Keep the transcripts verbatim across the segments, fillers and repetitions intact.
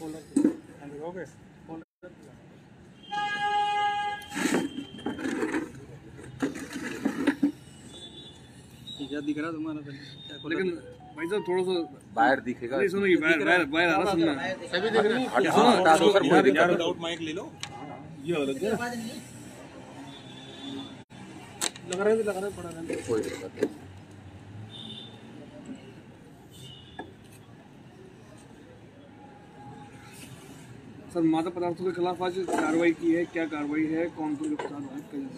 क्या दिख रहा तुम्हारा? लेकिन भाई साहब थोड़ा सा बाहर दिखेगा। नहीं सुनो, ये बाहर बाहर बाहर आ रहा सुनना सभी देख रहे हैं। हटा दो सर, कोई दिक्कत नहीं। विदाउट माइक ले लो। ये वाला क्या लग रहा है लग रहा है पड़ा रहने कोई दिक्कत नहीं। सर मादक पदार्थों के खिलाफ आज कार्रवाई की है, क्या कार्रवाई है, कौन कौन गिरफ्तार हुआ है?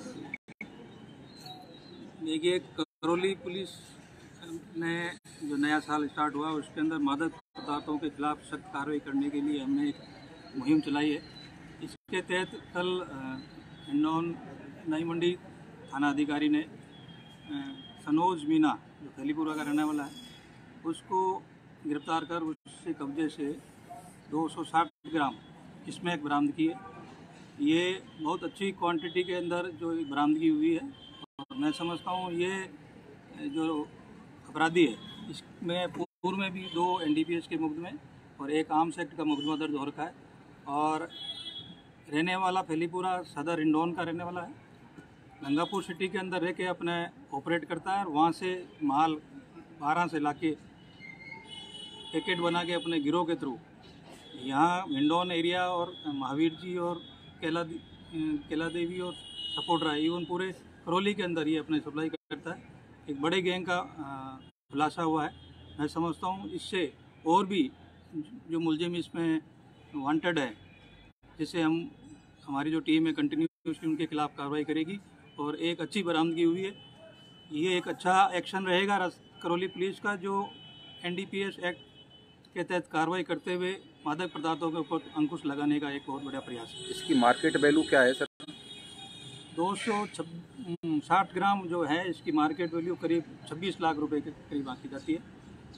देखिए, करौली पुलिस ने जो नया साल स्टार्ट हुआ उसके अंदर मादक पदार्थों के खिलाफ सख्त कार्रवाई करने के लिए हमने एक मुहिम चलाई है। इसके तहत कल हिंडौन नई मंडी थाना अधिकारी ने सनोज मीना जो फैलीपुरा का रहने वाला है उसको गिरफ्तार कर उससे कब्जे से दो सौ साठ ग्राम स्मैक बरामद की है। ये बहुत अच्छी क्वांटिटी के अंदर जो बरामदगी हुई है और मैं समझता हूँ ये जो अपराधी है इसमें पूर्व में भी दो एन डी पी एस के मुकदमे और एक आर्म्स एक्ट का मुकदमा दर्ज हो रखा है और रहने वाला फैलीपुरा सदर हिंडौन का रहने वाला है। गंगापुर सिटी के अंदर रह के अपने ऑपरेट करता है और वहाँ से माल बारह से लाके पैकेट बना के अपने गिरोह के थ्रू यहाँ हिंडौन एरिया और महावीर जी और केला केला देवी और सपोर्टरा इवन पूरे करौली के अंदर ये अपने सप्लाई करता है। एक बड़े गैंग का खुलासा हुआ है। मैं समझता हूँ इससे और भी जो मुलजिम इसमें वांटेड है जिससे हम हमारी जो टीम है कंटिन्यूसली उनके खिलाफ कार्रवाई करेगी और एक अच्छी बरामदगी हुई है। ये एक अच्छा एक्शन रहेगा करौली पुलिस का जो N D P S act के तहत कार्रवाई करते हुए मादक पदार्थों के ऊपर अंकुश लगाने का एक बहुत बड़ा प्रयास है। इसकी मार्केट वैल्यू क्या है सर? दो सौ साठ ग्राम जो है इसकी मार्केट वैल्यू करीब छब्बीस लाख रुपए के करीब आंकी जाती है।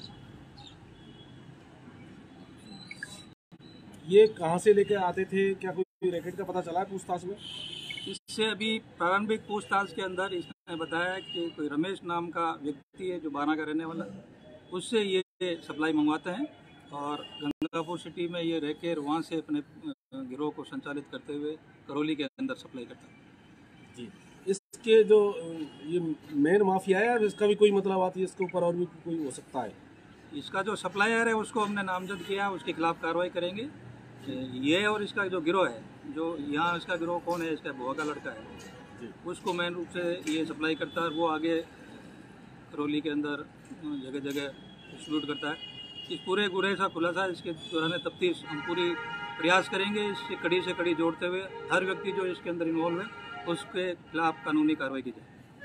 ये कहाँ से लेके आते थे, क्या कोई रैकेट का पता चला है पूछताछ में? इससे अभी प्रारंभिक पूछताछ के अंदर इसने बताया कि कोई रमेश नाम का व्यक्ति है जो बारह का रहने वाला, उससे ये सप्लाई मंगवाते हैं और गंगापुर सिटी में ये रह कर वहाँ से अपने गिरोह को संचालित करते हुए करौली के अंदर सप्लाई करता है। जी, इसके जो ये मेन माफिया है इसका भी कोई मतलब आती है इसके ऊपर और भी कोई हो सकता है? इसका जो सप्लायर है उसको हमने नामजद किया, उसके खिलाफ कार्रवाई करेंगे। ये और इसका जो गिरोह है जो यहाँ इसका गिरोह कौन है, इसका बुआ का लड़का है जी, उसको मेन रूप से ये सप्लाई करता है। वो आगे करौली के अंदर जगह जगह डिस्ट्रीब्यूट करता है। इस पूरे गुरे का खुलासा इसके दौरान तफ्तीश हम पूरी प्रयास करेंगे इससे कड़ी से कड़ी जोड़ते हुए हर व्यक्ति जो इसके अंदर इन्वॉल्व है उसके खिलाफ कानूनी कार्रवाई की जाए।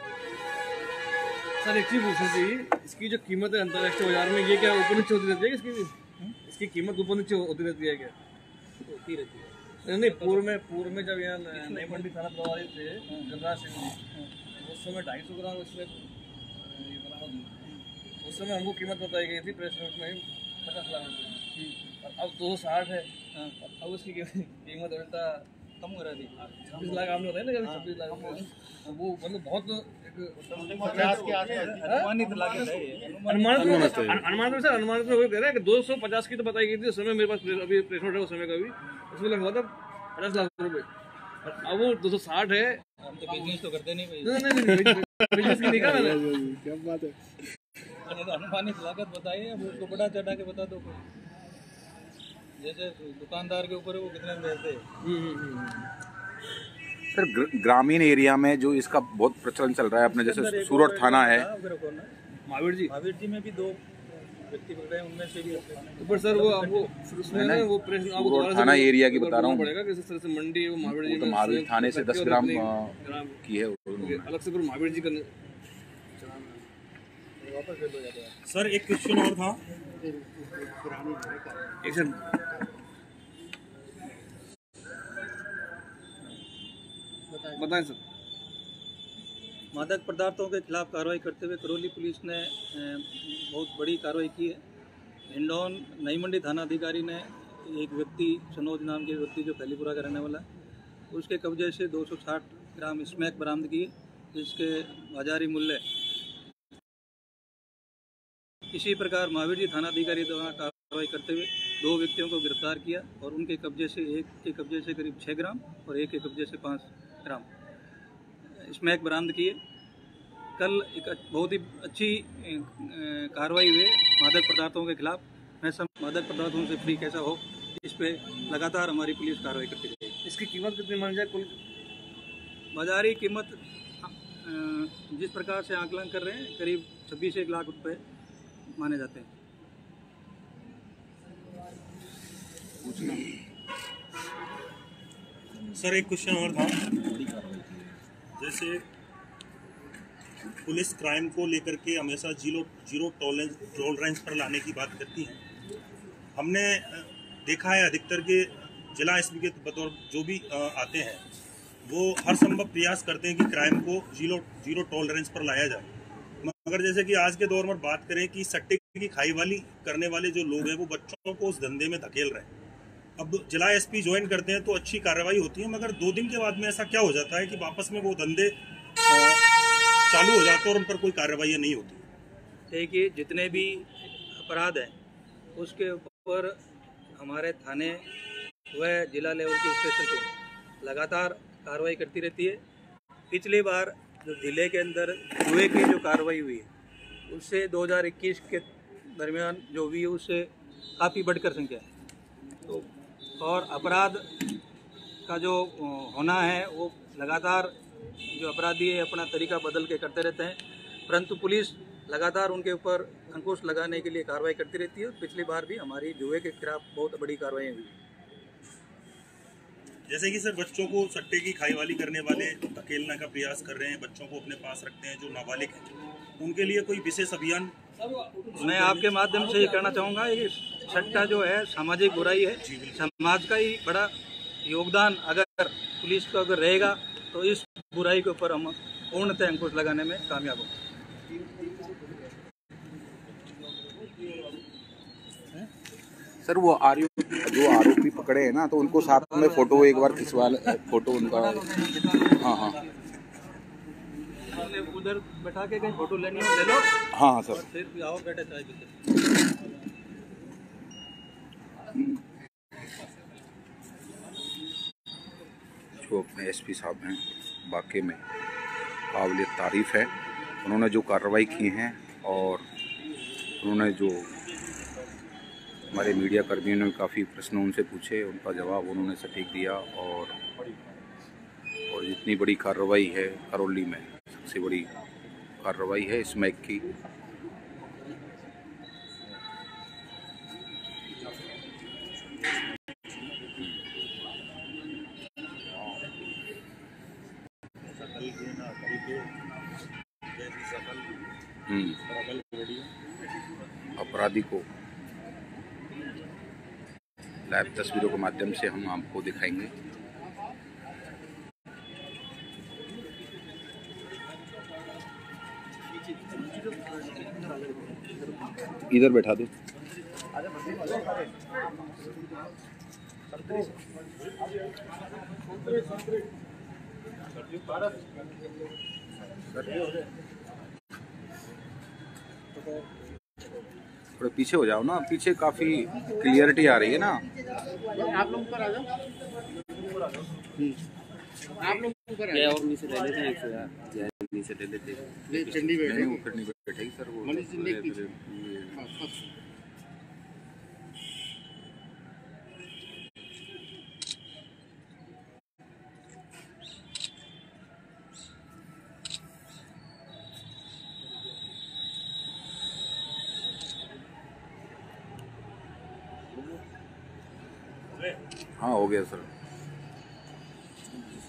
सर एक चीज़ पूछनी थी, इसकी जो कीमत है अंतर्राष्ट्रीय बाजार में ये क्या ऊपर नीचे होती रहती है? इसकी इसकी कीमत ऊपर नीचे होती रहती है क्या? होती रहती है। नहीं, पूर्व में पूर्व में जब यहाँ नई मंडी थाना प्रभारी थे गंगा सिंह जी, उस समय ढाई सौ ग्राम इसमें उस समय हमको कीमत बताई गई थी प्रेस नोट में पचास लाख रुपये और अब दो सौ साठ है। अब उसकी कीमत उल्टा कम करा दी, छब्बीस लाख आपने बताया ना, छब्बीस लाख वो मतलब बहुत अनुमानित लागत है। अनुमानित अनुमानित सर अनुमानित में वही कह रहे हैं कि दो सौ पचास की तो बताई गई थी उस समय, मेरे पास अभी प्रेस नोट है उस समय का भी, उसमें लगा था पचास लाख रुपए और अब वो दो सौ साठ है। हम तो बिजनेस तो करते नहीं भाई। नहीं नहीं बिजनेस की निकाल है, क्या बात है। अनुमानित लागत बताइए, अब उसको बढ़ा चढ़ा के बता दो। जैसे दुकानदार के ऊपर वो कितने देते हैं। सर ग्रामीण एरिया में जो इसका बहुत प्रचलन चल रहा है अपने जैसे सूरत थाना है, महावीर जी महावीर जी में भी दो व्यक्ति पकड़े हैं, उनमें से भी ऊपर सर वो आपको उसमें ना वो प्रेस सूरत थाना एरिया की बता रहा हूँ पड़ेगा किस तरह से मंडी वो महावीर जी तो महावीर थाने से दस ग्राम की है अलग से, फिर महावीर जी का वापस ले लो जाता है। सर एक क्वेश्चन और था, एक्शन बताएं सर। मादक पदार्थों के खिलाफ कार्रवाई करते हुए करौली पुलिस ने बहुत बड़ी कार्रवाई की है। हिंडौन नई मंडी थाना अधिकारी ने एक व्यक्ति सनोज नाम के व्यक्ति जो फैलीपुरा का रहने वाला है उसके कब्जे से दो सौ साठ ग्राम स्मैक बरामद की, जिसके बाजारी मूल्य इसी प्रकार महावीर जी थाना अधिकारी द्वारा कार्रवाई करते हुए दो व्यक्तियों को गिरफ्तार किया और उनके कब्जे से एक के कब्जे से करीब छः ग्राम और एक के कब्जे से पाँच ग्राम स्मैक बरामद किए। कल एक बहुत ही अच्छी कार्रवाई हुई मादक पदार्थों के खिलाफ। मैं सब मादक पदार्थों से फ्री कैसा हो, इस पे लगातार हमारी पुलिस कार्रवाई करती रहेगी। इसकी कीमत कितनी मान जाए? कुल बाजारी कीमत जिस प्रकार से आकलन कर रहे हैं करीब छब्बीस एक लाख रुपए माने जाते हैं। सर एक क्वेश्चन और था, जैसे पुलिस क्राइम को लेकर के हमेशा जीरो जीरो टॉलरेंस टॉलरेंस पर लाने की बात करती है। हमने देखा है अधिकतर के जिला एसपी के बतौर जो भी आते हैं वो हर संभव प्रयास करते हैं कि क्राइम को जीरो जीरो टॉलरेंस पर लाया जाए, मगर जैसे कि आज के दौर में बात करें कि सट्टे की खाई वाली करने वाले जो लोग हैं वो बच्चों को उस धंधे में धकेल रहे हैं। अब जिला एसपी ज्वाइन करते हैं तो अच्छी कार्रवाई होती है, मगर दो दिन के बाद में ऐसा क्या हो जाता है कि वापस में वो धंधे चालू हो जाते हैं और उन पर कोई कार्रवाई नहीं होती। देखिए, जितने भी अपराध हैं उसके ऊपर हमारे थाने व जिला लेवल की स्पेशल टीम लगातार कार्रवाई करती रहती है। पिछली बार जो जिले के अंदर जुए की जो कार्रवाई हुई है उससे दो हज़ार इक्कीस के दरमियान जो हुई है उससे काफ़ी बढ़कर संख्या है। तो और अपराध का जो होना है वो लगातार जो अपराधी है अपना तरीका बदल के करते रहते हैं, परंतु पुलिस लगातार उनके ऊपर अंकुश लगाने के लिए कार्रवाई करती रहती है। पिछली बार भी हमारी जुए के खिलाफ बहुत बड़ी कार्रवाई हुई। जैसे कि सर बच्चों को सट्टे की खाई वाली करने वाले धकेलने का प्रयास कर रहे हैं, बच्चों को अपने पास रखते हैं जो नाबालिग हैं, उनके लिए कोई विशेष अभियान? मैं आपके माध्यम से ये कहना चाहूँगा कि सट्टा जो है सामाजिक बुराई है, समाज का ही बड़ा योगदान अगर पुलिस को अगर रहेगा तो इस बुराई के ऊपर हम पूर्णतः अंकुश लगाने में कामयाब होंगे। सर वो आरोपी जो आरोपी पकड़े हैं ना, तो उनको साथ में फोटो एक बार खिंचवा, फोटो उनका। हाँ हाँ उधर बैठा के कहीं फोटो लेनी हो ले लो। हाँ हाँ सर, फिर आओ बैठे चाय पीते। जो अपने एसपी साहब हैं वाकई में काबिल तारीफ है। उन्होंने जो कार्रवाई की हैं और उन्होंने जो हमारे मीडिया कर्मियों ने काफ़ी प्रश्न उनसे पूछे, उनका जवाब उन्होंने सटीक दिया। और और जितनी बड़ी कार्रवाई है करौली में सबसे बड़ी कार्रवाई है स्मैक की। अपराधी को लाइव तस्वीरों के माध्यम से हम आपको दिखाएंगे। इधर बैठा दो। थोड़े पीछे हो जाओ ना, पीछे काफी क्लियरिटी आ रही है ना। आप लोग ऊपर आ जाओ, आप लोग ऊपर आ जाओ। और नीचे ले लेते हैं एक सौ यार, नीचे ले लेते हैं। नहीं चंडी बैठे, वो फिर नहीं बैठेगी सर, वो मनीष जी ने पीछे। हाँ हो गया सर।